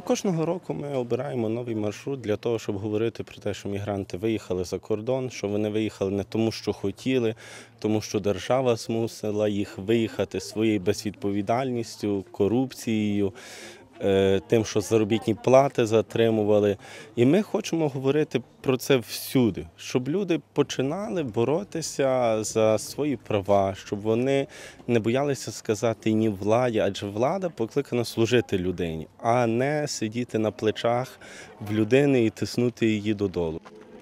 Кожного року ми обираємо новий маршрут для того, щоб говорити про те, що мігранти виїхали за кордон, що вони виїхали не тому, що хотіли, тому що держава змусила їх виїхати своєю безвідповідальністю, корупцією, тим, що заробітні плати затримували. І ми хочемо говорити про це всюди, щоб люди починали боротися за свої права, щоб вони не боялися сказати ні владі, адже влада покликана служити людині, а не сидіти на плечах в людини і тиснути її додолу.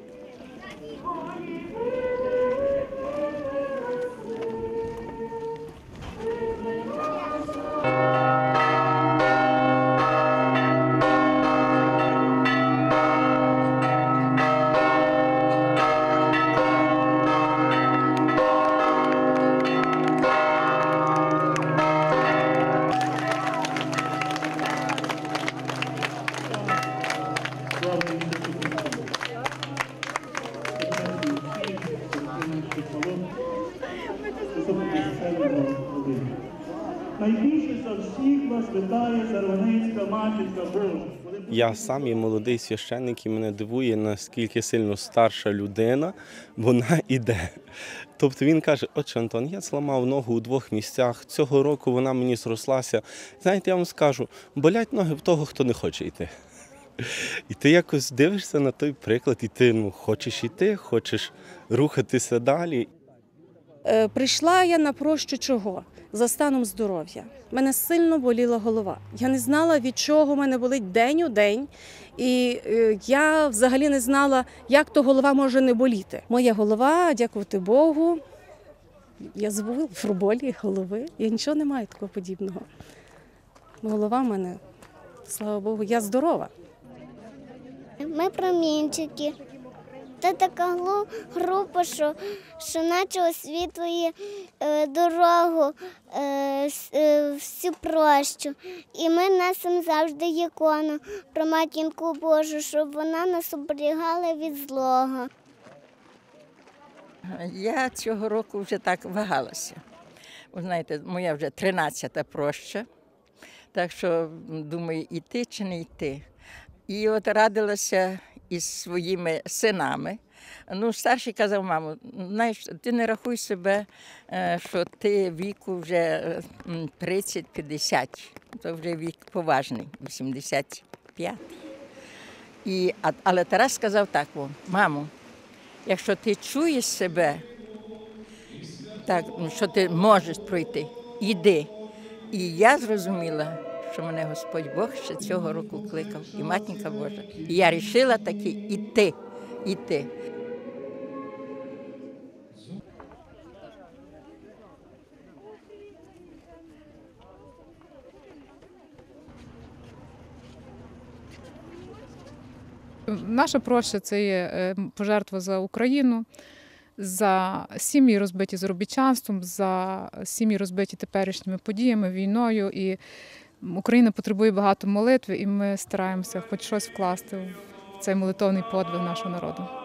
Найбільше за всіх вас вітає Зарваницька Матінка Божа. Я сам є молодий священник і мене дивує, наскільки сильно старша людина, вона іде. Тобто він каже: отче Антон, я зламав ногу у 2 місцях, цього року вона мені зрослася. Знаєте, я вам скажу, болять ноги в того, хто не хоче йти. І ти якось дивишся на той приклад, і ти хочеш йти, хочеш рухатися далі. Прийшла я на прощу чого? За станом здоров'я. Мене сильно боліла голова. Я не знала, від чого мене болить день у день. І я взагалі не знала, як то голова може не боліти. Моя голова, дякувати Богу, я забула про болі голови. Я нічого не маю такого подібного. Голова в мене, слава Богу, я здорова. Ми промінчики. Це така група, що наче освітлює дорогу всю прощу. І ми несемо завжди ікону про Матінку Божу, щоб вона нас оберігала від злого. Я цього року вже так вагалася. Ви знаєте, моя вже 13-та проща, так що думаю, йти чи не йти. І от радилася із своїми синами. Старший казав: мамо, знаєш, ти не рахуй себе, що ти віку вже 30-50, то вже вік поважний, 85. Але Тарас сказав так: мамо, якщо ти чуєш себе, так, що ти можеш пройти, іди. І я зрозуміла, що мене Господь Бог ще цього року кликав, і Матінка Божа. І я вирішила таки іти. Наша проща – це є пожертва за Україну, за сім'ї, розбиті заробітчанством, за сім'ї, розбиті теперішніми подіями, війною. І Україна потребує багато молитви, і ми стараємося хоч щось вкласти в цей молитовний подвиг нашого народу.